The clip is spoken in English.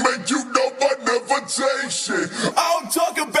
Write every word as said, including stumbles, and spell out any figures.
make you know I never take shit. I'm talking about